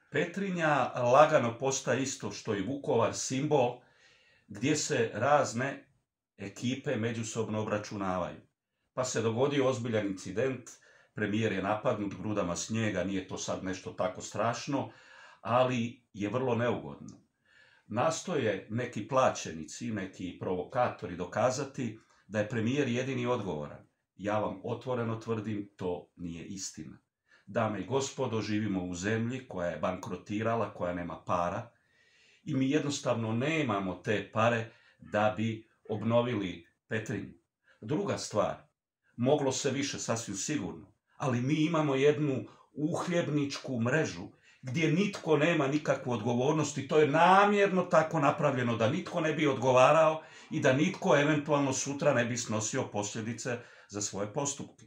Petrinja lagano postaje isto što i Vukovar simbol gdje se razne ekipe međusobno obračunavaju. Pa se dogodio ozbiljan incident, premijer je napadnut grudama snijega, nije to sad nešto tako strašno, ali je vrlo neugodno. Nastoje neki plaćenici, neki provokatori dokazati da je premijer jedini odgovoran. Ja vam otvoreno tvrdim, to nije istina. Dame i gospodo, živimo u zemlji koja je bankrotirala, koja nema para i mi jednostavno nemamo te pare da bi obnovili Petrinju. Druga stvar, moglo se više, sasvim sigurno, ali mi imamo jednu uhljebničku mrežu gdje nitko nema nikakvu odgovornost i to je namjerno tako napravljeno da nitko ne bi odgovarao i da nitko eventualno sutra ne bi snosio posljedice za svoje postupke.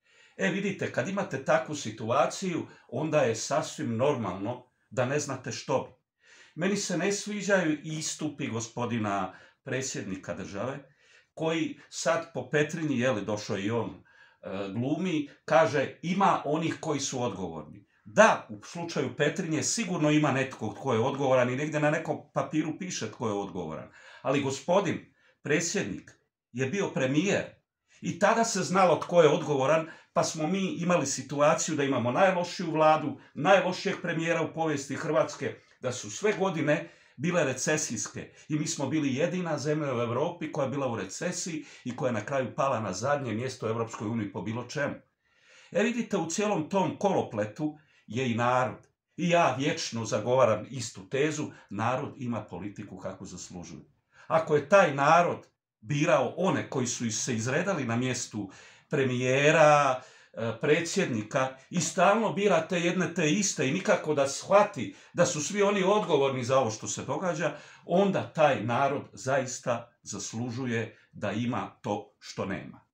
Vidite, kad imate takvu situaciju, onda je sasvim normalno da ne znate što bi. Meni se ne sviđaju istupi gospodina predsjednika države, koji sad po Petrinji, došao i on, glumi, kaže ima onih koji su odgovorni. Da, u slučaju Petrinje sigurno ima netko tko je odgovoran i negdje na nekom papiru piše tko je odgovoran. Ali gospodin predsjednik je bio premijer i tada se znalo tko je odgovoran, pa smo mi imali situaciju da imamo najlošiju vladu, najlošijeg premijera u povijesti Hrvatske, da su sve godine bile recesijske i mi smo bili jedina zemlja u Europi koja je bila u recesiji i koja je na kraju pala na zadnje mjesto u Europskoj uniji po bilo čemu. Vidite, u cijelom tom kolopletu je i narod. I ja vječno zagovaram istu tezu, narod ima politiku kako zaslužuje. Ako je taj narod birao one koji su se izredali na mjestu premijera, predsjednika i stalno birate jedne te iste i nikako da shvati da su svi oni odgovorni za ovo što se događa, onda taj narod zaista zaslužuje da ima to što nema.